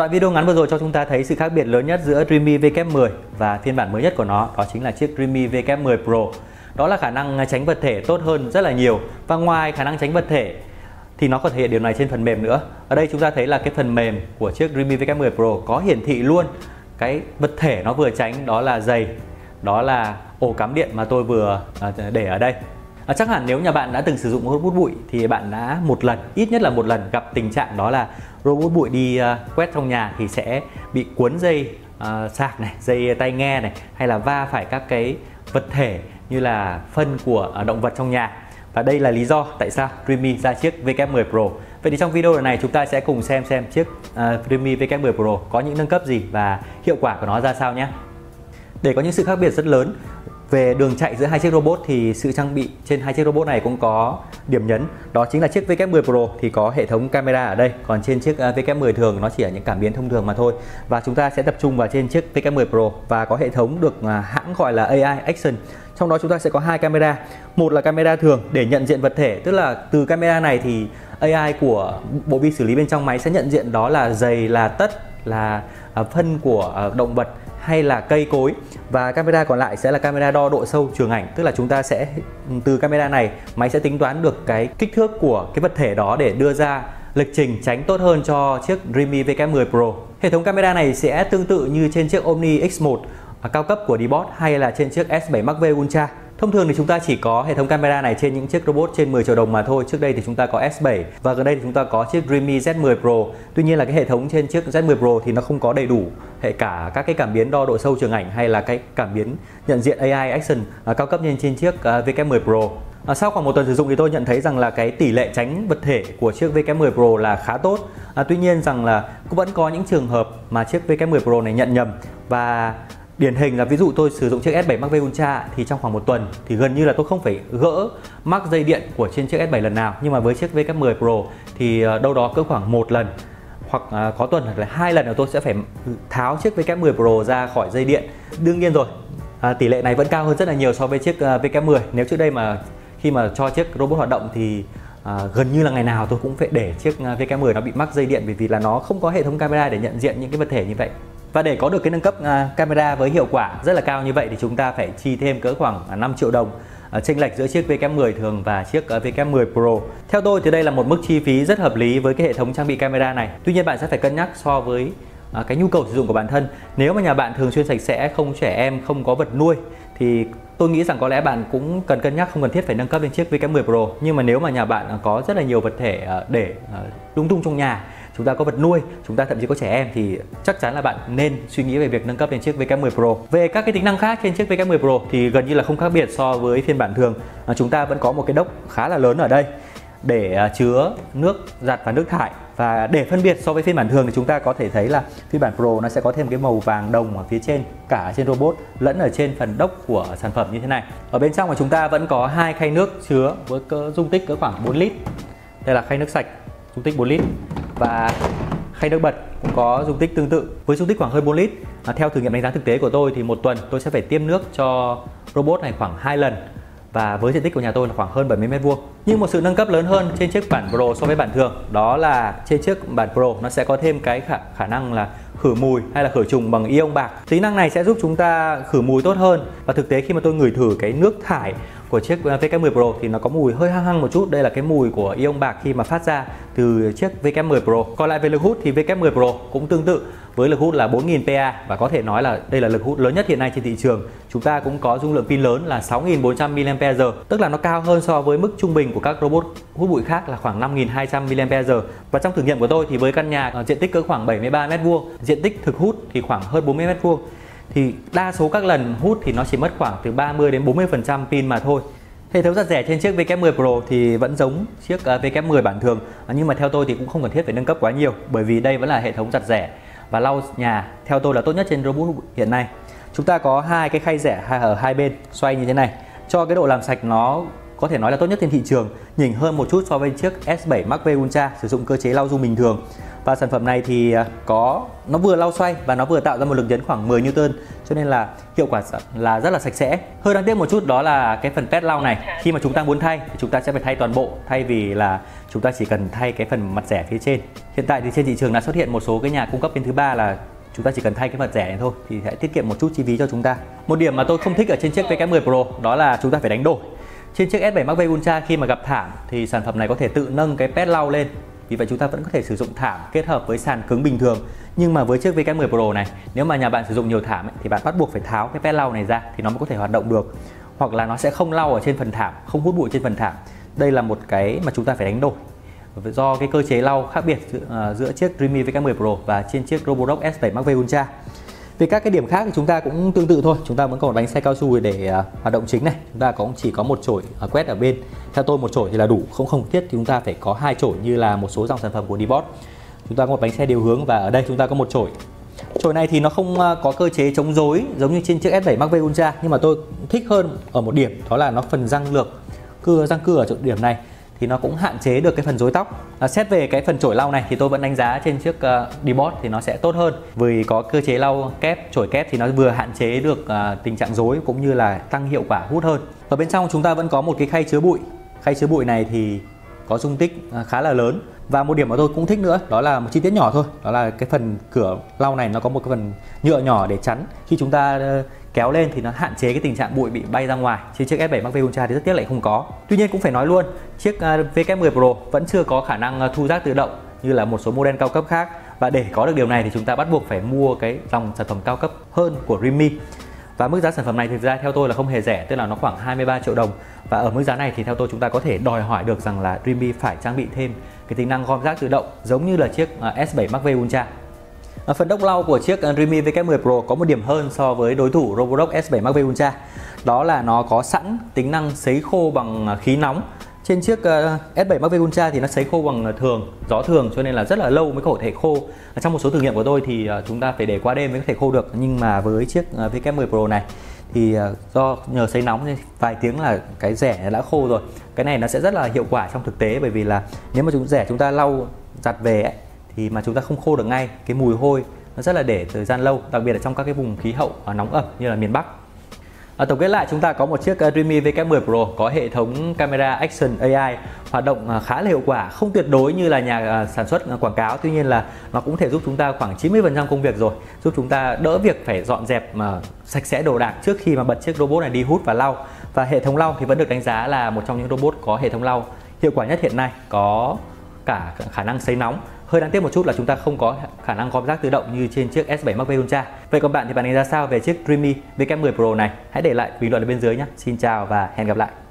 Đoạn video ngắn vừa rồi cho chúng ta thấy sự khác biệt lớn nhất giữa Dreame VKF10 và phiên bản mới nhất của nó, đó chính là chiếc Dreame VKF10 Pro. Đó là khả năng tránh vật thể tốt hơn rất là nhiều. Và ngoài khả năng tránh vật thể thì nó còn thể hiện điều này trên phần mềm nữa. Ở đây chúng ta thấy là cái phần mềm của chiếc Dreame VKF10 Pro có hiển thị luôn cái vật thể nó vừa tránh, đó là giày, đó là ổ cắm điện mà tôi vừa để ở đây. Chắc hẳn nếu nhà bạn đã từng sử dụng robot hút bụi thì bạn đã một lần, ít nhất là một lần gặp tình trạng đó là robot hút bụi đi quét trong nhà thì sẽ bị cuốn dây sạc này, dây tai nghe này, hay là va phải các cái vật thể như là phân của động vật trong nhà. Và đây là lý do tại sao Dreame ra chiếc VKF10 Pro. Vậy thì trong video này chúng ta sẽ cùng xem chiếc Dreame VKF10 Pro có những nâng cấp gì và hiệu quả của nó ra sao nhé. Để có những sự khác biệt rất lớn về đường chạy giữa hai chiếc robot thì sự trang bị trên hai chiếc robot này cũng có điểm nhấn. Đó chính là chiếc VKF10 Pro thì có hệ thống camera ở đây, còn trên chiếc VKF10 thường nó chỉ là những cảm biến thông thường mà thôi. Và chúng ta sẽ tập trung vào trên chiếc VKF10 Pro và có hệ thống được hãng gọi là AI Action. Trong đó chúng ta sẽ có hai camera. Một là camera thường để nhận diện vật thể, tức là từ camera này thì AI của bộ vi xử lý bên trong máy sẽ nhận diện đó là giày, là tất, là phân của động vật hay là cây cối. Và camera còn lại sẽ là camera đo độ sâu trường ảnh, tức là chúng ta sẽ từ camera này máy sẽ tính toán được cái kích thước của cái vật thể đó để đưa ra lịch trình tránh tốt hơn cho chiếc Dreame VKF10 Pro. Hệ thống camera này sẽ tương tự như trên chiếc Omni X1 cao cấp của Dbot hay là trên chiếc S7 Max V Ultra. Thông thường thì chúng ta chỉ có hệ thống camera này trên những chiếc robot trên 10 triệu đồng mà thôi. Trước đây thì chúng ta có S7 và gần đây thì chúng ta có chiếc Dreame Z10 Pro. Tuy nhiên là cái hệ thống trên chiếc Z10 Pro thì nó không có đầy đủ hệ cả các cái cảm biến đo độ sâu trường ảnh hay là cái cảm biến nhận diện AI Action cao cấp như trên chiếc VKF10 Pro. Sau khoảng một tuần sử dụng thì tôi nhận thấy rằng là cái tỷ lệ tránh vật thể của chiếc VKF10 Pro là khá tốt. Tuy nhiên rằng là cũng vẫn có những trường hợp mà chiếc VKF10 Pro này nhận nhầm, và điển hình là ví dụ tôi sử dụng chiếc S7 Max V Ultra thì trong khoảng một tuần thì gần như là tôi không phải gỡ mắc dây điện của trên chiếc S7 lần nào. Nhưng mà với chiếc VKF10 Pro thì đâu đó cỡ khoảng một lần hoặc có tuần hoặc là 2 lần là tôi sẽ phải tháo chiếc VKF10 Pro ra khỏi dây điện. Đương nhiên rồi, tỷ lệ này vẫn cao hơn rất là nhiều so với chiếc VKF10. Nếu trước đây mà khi mà cho chiếc robot hoạt động thì gần như là ngày nào tôi cũng phải để chiếc VKF10 nó bị mắc dây điện, vì là nó không có hệ thống camera để nhận diện những cái vật thể như vậy. Và để có được cái nâng cấp camera với hiệu quả rất là cao như vậy thì chúng ta phải chi thêm cỡ khoảng 5 triệu đồng, chênh lệch giữa chiếc VKF10 thường và chiếc VKF10 Pro. Theo tôi thì đây là một mức chi phí rất hợp lý với cái hệ thống trang bị camera này. Tuy nhiên bạn sẽ phải cân nhắc so với cái nhu cầu sử dụng của bản thân. Nếu mà nhà bạn thường xuyên sạch sẽ, không trẻ em, không có vật nuôi thì tôi nghĩ rằng có lẽ bạn cũng cần cân nhắc, không cần thiết phải nâng cấp lên chiếc VKF10 Pro. Nhưng mà nếu mà nhà bạn có rất là nhiều vật thể để lung tung trong nhà, chúng ta có vật nuôi, chúng ta thậm chí có trẻ em thì chắc chắn là bạn nên suy nghĩ về việc nâng cấp lên chiếc VKF10 Pro. Về các cái tính năng khác trên chiếc VKF10 Pro thì gần như là không khác biệt so với phiên bản thường. Chúng ta vẫn có một cái đốc khá là lớn ở đây để chứa nước giặt và nước thải. Và để phân biệt so với phiên bản thường thì chúng ta có thể thấy là phiên bản Pro nó sẽ có thêm cái màu vàng đồng ở phía trên, cả trên robot lẫn ở trên phần đốc của sản phẩm như thế này. Ở bên trong của chúng ta vẫn có hai khay nước chứa với dung tích cỡ khoảng 4 lít. Đây là khay nước sạch dung tích 4 lít. Và khay nước bẩn cũng có dung tích tương tự với dung tích khoảng hơn 4 lít. Theo thử nghiệm đánh giá thực tế của tôi thì một tuần tôi sẽ phải tiêm nước cho robot này khoảng 2 lần. Và với diện tích của nhà tôi là khoảng hơn 70 m². Nhưng một sự nâng cấp lớn hơn trên chiếc bản Pro so với bản thường, đó là trên chiếc bản Pro nó sẽ có thêm cái khả năng là khử mùi hay là khử trùng bằng ion bạc. Tính năng này sẽ giúp chúng ta khử mùi tốt hơn. Và thực tế khi mà tôi ngửi thử cái nước thải của chiếc VKF10 Pro thì nó có mùi hơi hăng hăng một chút. Đây là cái mùi của ion bạc khi mà phát ra từ chiếc VKF10 Pro. Còn lại về lực hút thì VKF10 Pro cũng tương tự với lực hút là 4000 PA và có thể nói là đây là lực hút lớn nhất hiện nay trên thị trường. Chúng ta cũng có dung lượng pin lớn là 6400 mAh, tức là nó cao hơn so với mức trung bình của các robot hút bụi khác là khoảng 5200 mAh. Và trong thử nghiệm của tôi thì với căn nhà diện tích cỡ khoảng 73 m², diện tích thực hút thì khoảng hơn 40 m², thì đa số các lần hút thì nó chỉ mất khoảng từ 30 đến 40% pin mà thôi. Hệ thống giặt rẻ trên chiếc VKF10 Pro thì vẫn giống chiếc VKF10 bản thường, nhưng mà theo tôi thì cũng không cần thiết phải nâng cấp quá nhiều, bởi vì đây vẫn là hệ thống giặt rẻ và lau nhà theo tôi là tốt nhất trên robot hiện nay. Chúng ta có hai cái khay rẻ ở hai bên xoay như thế này, cho cái độ làm sạch nó có thể nói là tốt nhất trên thị trường, nhỉnh hơn một chút so với chiếc S7 Max V Ultra sử dụng cơ chế lau dung bình thường. Và sản phẩm này thì nó vừa lau xoay và nó vừa tạo ra một lực nhấn khoảng 10 Newton, cho nên là hiệu quả là rất là sạch sẽ. Hơi đáng tiếc một chút đó là cái phần pad lau này, khi mà chúng ta muốn thay thì chúng ta sẽ phải thay toàn bộ, thay vì là chúng ta chỉ cần thay cái phần mặt rẻ phía trên. Hiện tại thì trên thị trường đã xuất hiện một số cái nhà cung cấp bên thứ ba là chúng ta chỉ cần thay cái mặt rẻ này thôi thì sẽ tiết kiệm một chút chi phí cho chúng ta. Một điểm mà tôi không thích ở trên chiếc VK10 Pro đó là chúng ta phải đánh đổi. Trên chiếc S7 Max V Ultra khi mà gặp thảm thì sản phẩm này có thể tự nâng cái pad lau lên. Vì vậy chúng ta vẫn có thể sử dụng thảm kết hợp với sàn cứng bình thường. Nhưng mà với chiếc VK10 Pro này, nếu mà nhà bạn sử dụng nhiều thảm thì bạn bắt buộc phải tháo cái pad lau này ra thì nó mới có thể hoạt động được. Hoặc là nó sẽ không lau ở trên phần thảm, không hút bụi trên phần thảm. Đây là một cái mà chúng ta phải đánh đổi. Do cái cơ chế lau khác biệt giữa chiếc Dreame VK10 Pro và trên chiếc Roborock S7 Max V Ultra. Về các cái điểm khác thì chúng ta cũng tương tự thôi. Chúng ta vẫn còn một bánh xe cao su để hoạt động chính này. Chúng ta cũng chỉ có một chổi quét ở bên. Theo tôi một chổi thì là đủ, không thiết thì chúng ta phải có 2 chổi như là một số dòng sản phẩm của Dbot. Chúng ta có một bánh xe điều hướng và ở đây chúng ta có một chổi. Chổi này thì nó không có cơ chế chống rối giống như trên chiếc S7 Max V Ultra, nhưng mà tôi thích hơn ở một điểm đó là nó phần răng cưa ở chỗ điểm này thì nó cũng hạn chế được cái phần rối tóc. Xét về cái phần chổi lau này thì tôi vẫn đánh giá trên chiếc Dbot thì nó sẽ tốt hơn, vì có cơ chế lau kép, chổi kép thì nó vừa hạn chế được tình trạng rối cũng như là tăng hiệu quả hút hơn. Ở bên trong chúng ta vẫn có một cái khay chứa bụi. Khay chứa bụi này thì có dung tích khá là lớn. Và một điểm mà tôi cũng thích nữa đó là một chi tiết nhỏ thôi, đó là cái phần cửa lau này nó có một cái phần nhựa nhỏ để chắn. Khi chúng ta kéo lên thì nó hạn chế cái tình trạng bụi bị bay ra ngoài. Trên chiếc S7 Max V Ultra thì rất tiếc lại không có. Tuy nhiên cũng phải nói luôn, chiếc VK10 Pro vẫn chưa có khả năng thu rác tự động như là một số model cao cấp khác. Và để có được điều này thì chúng ta bắt buộc phải mua cái dòng sản phẩm cao cấp hơn của Dreame. Và mức giá sản phẩm này thực ra theo tôi là không hề rẻ, tức là nó khoảng 23 triệu đồng. Và ở mức giá này thì theo tôi chúng ta có thể đòi hỏi được rằng là Dreame phải trang bị thêm cái tính năng gom rác tự động giống như là chiếc S7 Max V Ultra. Phần đốc lau của chiếc Dreame VK10 Pro có một điểm hơn so với đối thủ Roborock S7 Max V Ultra. Đó là nó có sẵn tính năng sấy khô bằng khí nóng. Trên chiếc S7 Max V Ultra thì nó sấy khô bằng gió thường, cho nên là rất là lâu mới có thể khô. Trong một số thử nghiệm của tôi thì chúng ta phải để qua đêm mới có thể khô được. Nhưng mà với chiếc VK10 Pro này thì do nhờ sấy nóng nên vài tiếng là cái rẻ đã khô rồi. Cái này nó sẽ rất là hiệu quả trong thực tế, bởi vì là nếu mà chúng ta lau giặt về ấy, thì mà chúng ta không khô được ngay, cái mùi hôi nó rất là để thời gian lâu, đặc biệt là trong các cái vùng khí hậu nóng ẩm như là miền Bắc. Tổng kết lại, chúng ta có một chiếc Dreame VK10 Pro có hệ thống camera Action AI hoạt động khá là hiệu quả, không tuyệt đối như là nhà sản xuất quảng cáo, tuy nhiên là nó cũng thể giúp chúng ta khoảng 90% công việc rồi, giúp chúng ta đỡ việc phải dọn dẹp sạch sẽ đồ đạc trước khi mà bật chiếc robot này đi hút và lau. Và hệ thống lau thì vẫn được đánh giá là một trong những robot có hệ thống lau hiệu quả nhất hiện nay, có cả khả năng sấy nóng. Hơi đáng tiếc một chút là chúng ta không có khả năng gom rác tự động như trên chiếc S7 Max V Ultra. Vậy còn bạn thì bạn đánh giá sao về chiếc Dreame VK10 Pro này? Hãy để lại bình luận ở bên dưới nhé. Xin chào và hẹn gặp lại.